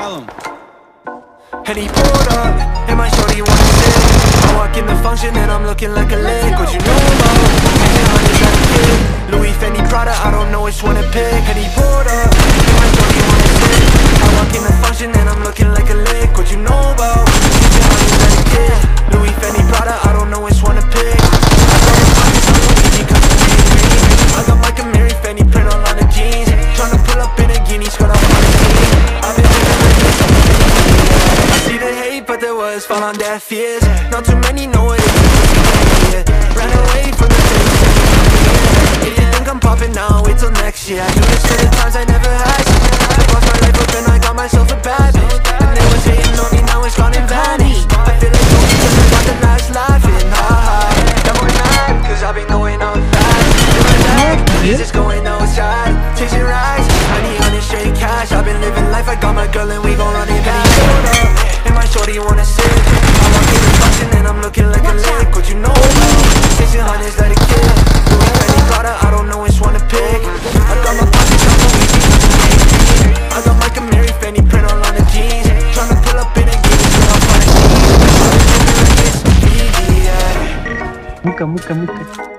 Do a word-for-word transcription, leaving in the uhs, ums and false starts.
Tell him. And he pulled up, and my shorty wanna sit. I walk in the function and I'm looking like a lick. What you know about? Making hundreds as a kid. Louis, Fendi, Prada, I don't know which one to pick. And he pulled up, and my shorty wanna sit. I walk in the function and I'm looking like a lick. What you know about? Making hundreds as a kid. Louis, Fendi, Prada, I don't know which one to pick. I got my pockets on Luigi, cause I'm green. I got my Camry, Fendi print all on the jeans. Tryna pull up in a guinea, skirt off on the team. I've been living like this. See the hate, but there was fall on deaf ears. Not too many know it is. Ran away from the things. If you think I'm popping now, wait till next year. I do this for the times I never had. I lost my life up and I got myself a bad bitch. And they was hating on me, now it's gone and vanished. I feel like no because I got the last laughing. Ha ha. Now I'm mad, cause I've been going out fast. In my bag, he's just going outside. Chasing rides, honey, honey, straight cash. I've been living life, I got my girl and we gon' run it back. My shorty wanna sit. I walk in the function and I'm looking like a lick. What you know about? Chasing hundreds like a kid. Louis, Fendi, Prada, I don't know which one to pick. I got my pockets on Luigi, I got my Camry, Fendi print all on the jeans. Tryna pull up in a guinea, so I'm on the keys. My shorty's living like this, yeah. Muka, muka, muka.